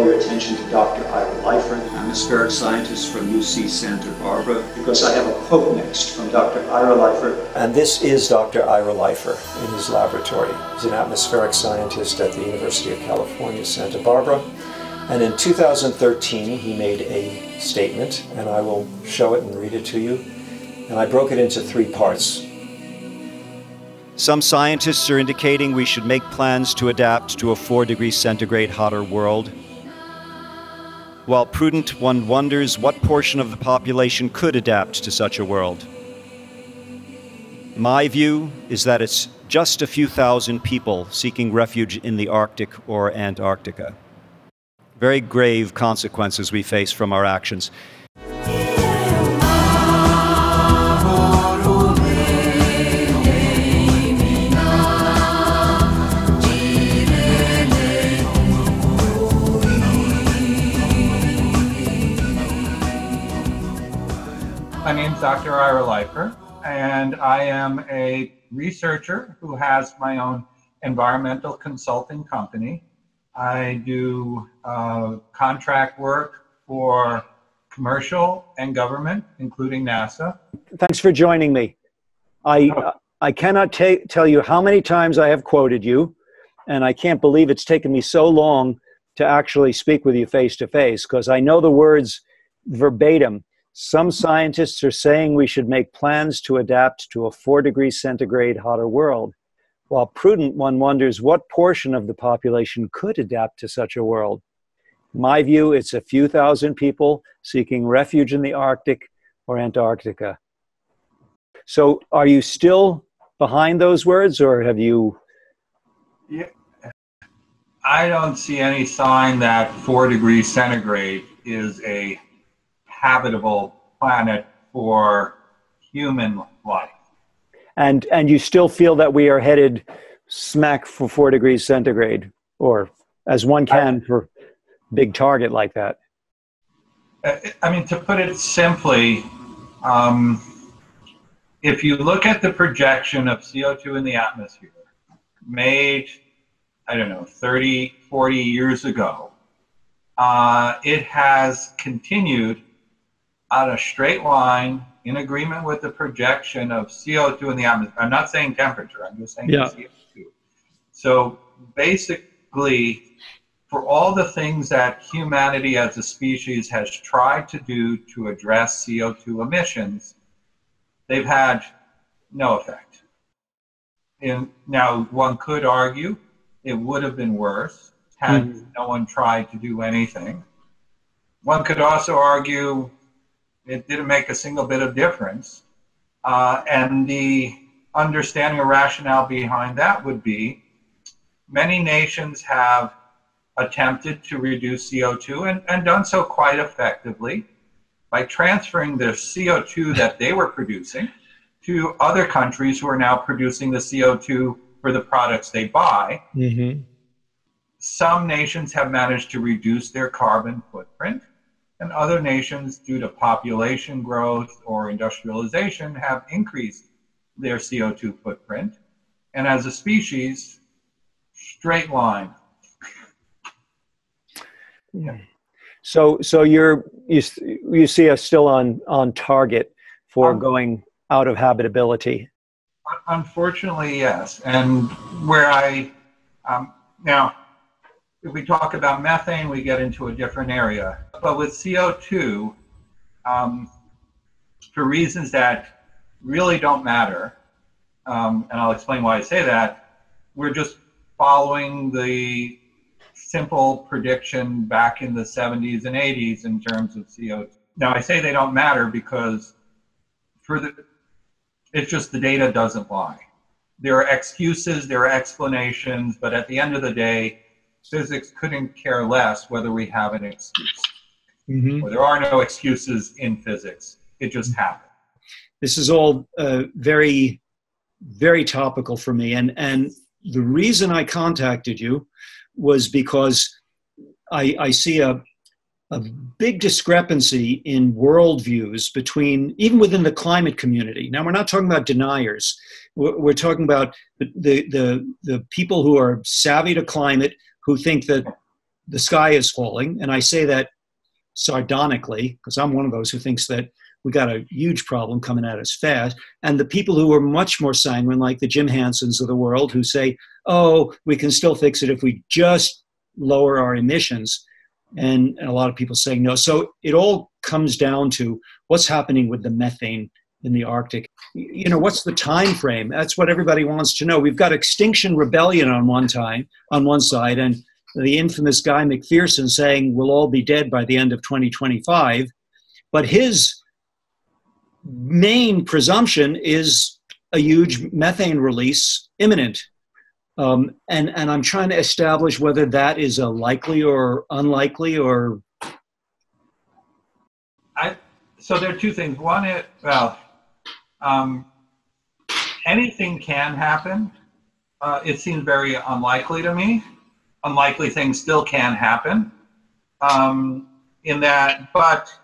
call your attention to Dr. Ira Leifer, atmospheric scientist from UC Santa Barbara, because I have a quote next from Dr. Ira Leifer. And this is Dr. Ira Leifer in his laboratory. He's an atmospheric scientist at the University of California, Santa Barbara. And in 2013, he made a statement, and I will show it and read it to you. And I broke it into 3 parts. Some scientists are indicating we should make plans to adapt to a 4 degrees centigrade hotter world. While prudent, one wonders what portion of the population could adapt to such a world. My view is that it's just a few thousand people seeking refuge in the Arctic or Antarctica. Very grave consequences we face from our actions. My name is Dr. Ira Leifer, and I am a researcher who has my own environmental consulting company. I do contract work for commercial and government, including NASA. Thanks for joining me. I cannot tell you how many times I have quoted you, and I can't believe it's taken me so long to actually speak with you face to face, because I know the words verbatim. Some scientists are saying we should make plans to adapt to a 4 degrees centigrade hotter world. While prudent, one wonders what portion of the population could adapt to such a world. In my view, it's a few thousand people seeking refuge in the Arctic or Antarctica. So are you still behind those words, or have you? Yeah. I don't see any sign that 4 degrees centigrade is a habitable planet for human life. And you still feel that we are headed smack for 4 degrees centigrade, or as one can for a big target like that? I mean, to put it simply, if you look at the projection of CO2 in the atmosphere made, I don't know, 30, 40 years ago, it has continued on a straight line in agreement with the projection of CO2 in the atmosphere. I'm not saying temperature, I'm just saying CO2. So basically, for all the things that humanity as a species has tried to do to address CO2 emissions, they've had no effect. And now, one could argue it would have been worse had no one tried to do anything. One could also argue it didn't make a single bit of difference. And the understanding or rationale behind that would be many nations have attempted to reduce CO2 and done so quite effectively by transferring the CO2 that they were producing to other countries who are now producing the CO2 for the products they buy. Mm-hmm. Some nations have managed to reduce their carbon footprint, and other nations, due to population growth or industrialization, have increased their CO2 footprint. And as a species, straight line. Yeah. So you see us still on target for going out of habitability? Unfortunately, yes. And where now, if we talk about methane, we get into a different area. But with CO2, for reasons that really don't matter, and I'll explain why I say that, we're just following the simple prediction back in the 70s and 80s in terms of CO2. Now, I say they don't matter because it's just the data doesn't lie. There are excuses, there are explanations, but at the end of the day, physics couldn't care less whether we have an excuse. Mm-hmm. Well, there are no excuses in physics. It just happens. This is all very, very topical for me. And the reason I contacted you was because I see a big discrepancy in worldviews between, even within the climate community. Now, we're not talking about deniers. We're talking about the people who are savvy to climate, who think that the sky is falling, and I say that sardonically because I'm one of those who thinks that we got a huge problem coming at us fast. And the people who are much more sanguine, like the Jim Hansons of the world, who say, oh, we can still fix it if we just lower our emissions. And a lot of people saying no. So it all comes down to what's happening with the methane in the Arctic. You know, what's the time frame? That's what everybody wants to know. We've got Extinction Rebellion on one side, and the infamous Guy McPherson saying we'll all be dead by the end of 2025. But his main presumption is a huge methane release imminent. And I'm trying to establish whether that is a likely or unlikely or... So there are two things. One is, anything can happen. It seems very unlikely to me. Unlikely things still can happen in that, but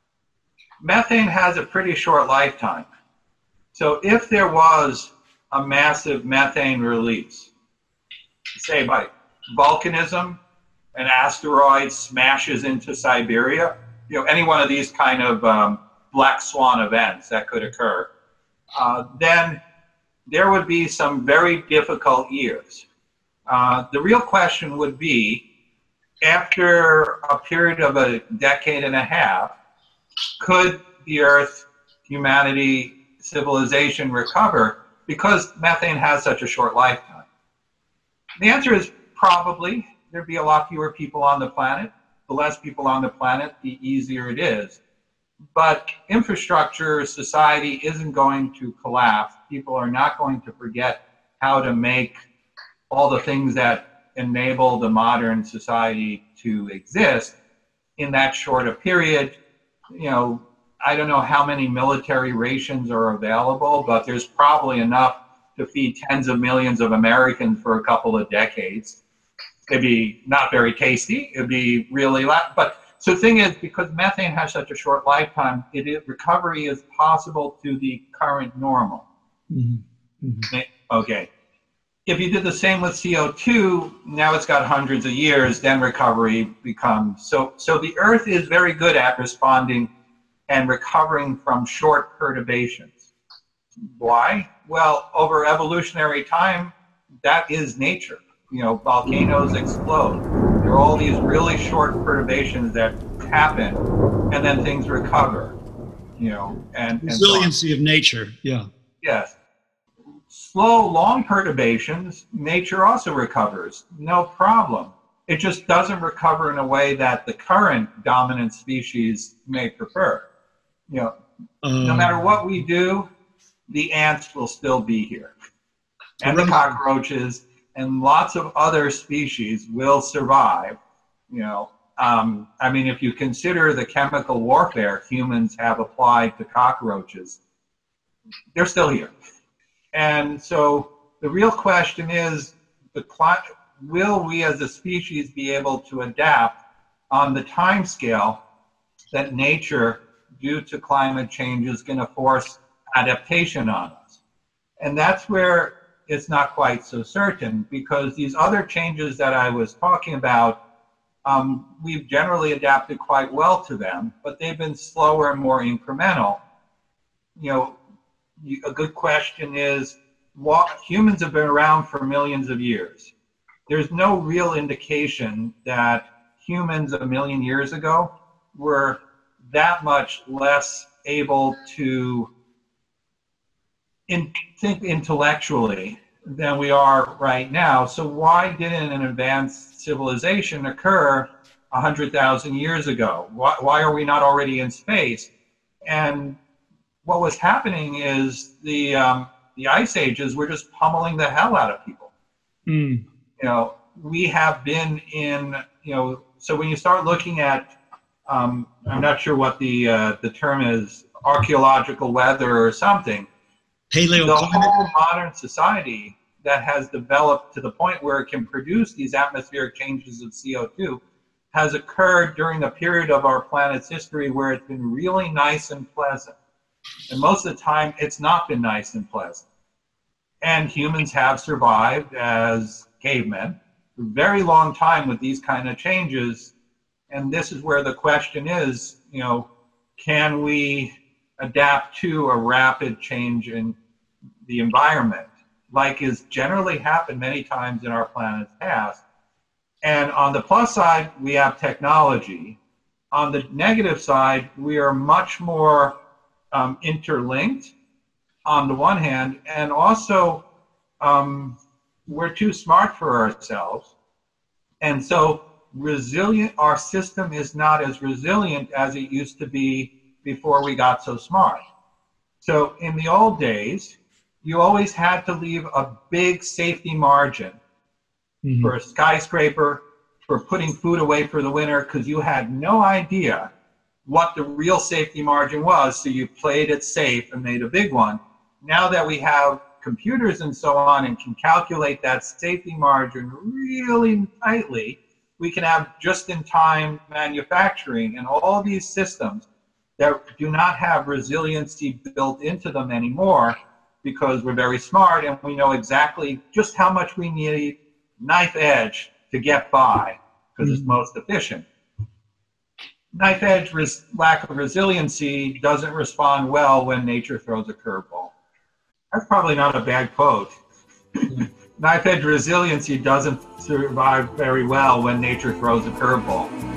methane has a pretty short lifetime. So if there was a massive methane release, say by volcanism, an asteroid smashes into Siberia, you know, any one of these kind of black swan events that could occur, then there would be some very difficult years. The real question would be, after a period of a decade and a half, could the Earth, humanity, civilization recover because methane has such a short lifetime? The answer is probably. There'd be a lot fewer people on the planet. The less people on the planet, the easier it is. But infrastructure, society isn't going to collapse. People are not going to forget how to make all the things that enable the modern society to exist in that short a period. You know, I don't know how many military rations are available, but there's probably enough to feed tens of millions of Americans for a couple of decades. It'd be not very tasty. It'd be really but so the thing is, because methane has such a short lifetime, recovery is possible to the current normal. Mm-hmm. Mm-hmm. Okay. If you did the same with CO2, now it's got hundreds of years, then recovery becomes... So the Earth is very good at responding and recovering from short perturbations. Why? Well, over evolutionary time, that is nature. You know, volcanoes explode. There are all these really short perturbations that happen, and then things recover. You know, and resiliency of nature. Yeah. Yes. Slow, long perturbations, nature also recovers. No problem. It just doesn't recover in a way that the current dominant species may prefer. You know, no matter what we do, the ants will still be here, and the cockroaches. And lots of other species will survive. You know, I mean, if you consider the chemical warfare humans have applied to cockroaches, they're still here. And so the real question is, will we as a species be able to adapt on the time scale that nature, due to climate change, is going to force adaptation on us? And that's where it's not quite so certain, because these other changes that I was talking about, we've generally adapted quite well to them, but they've been slower and more incremental. You know, a good question is, humans have been around for millions of years. There's no real indication that humans a million years ago were that much less able to think intellectually than we are right now. So why didn't an advanced civilization occur 100,000 years ago? Why are we not already in space? And what was happening is the ice ages were just pummeling the hell out of people. You know, we have been in, you know, so when you start looking at, I'm not sure what the term is, archaeological weather or something, the whole modern society that has developed to the point where it can produce these atmospheric changes of CO2 has occurred during a period of our planet's history where it's been really nice and pleasant. And most of the time, it's not been nice and pleasant. And humans have survived as cavemen, a very long time with these kind of changes. And this is where the question is, you know, can we adapt to a rapid change in the environment, like is generally happened many times in our planet's past? And on the plus side, we have technology. On the negative side, we are much more interlinked on the one hand, and also we're too smart for ourselves. And so our system is not as resilient as it used to be before we got so smart. So in the old days, you always had to leave a big safety margin for a skyscraper, for putting food away for the winter, because you had no idea what the real safety margin was, so you played it safe and made a big one. Now that we have computers and so on and can calculate that safety margin really tightly, we can have just-in-time manufacturing and all these systems that do not have resiliency built into them anymore, because we're very smart and we know exactly just how much we need knife edge to get by, because it's most efficient. Knife edge lack of resiliency doesn't respond well when nature throws a curveball. That's probably not a bad quote. Knife edge resiliency doesn't survive very well when nature throws a curveball.